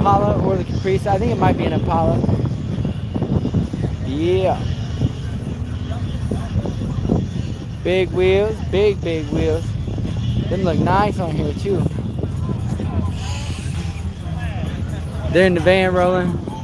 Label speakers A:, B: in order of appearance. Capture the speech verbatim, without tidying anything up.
A: Impala or the Caprice. I think it might be an Impala. Yeah. Big wheels, big, big wheels. Them look nice on here too. They're in the van rolling.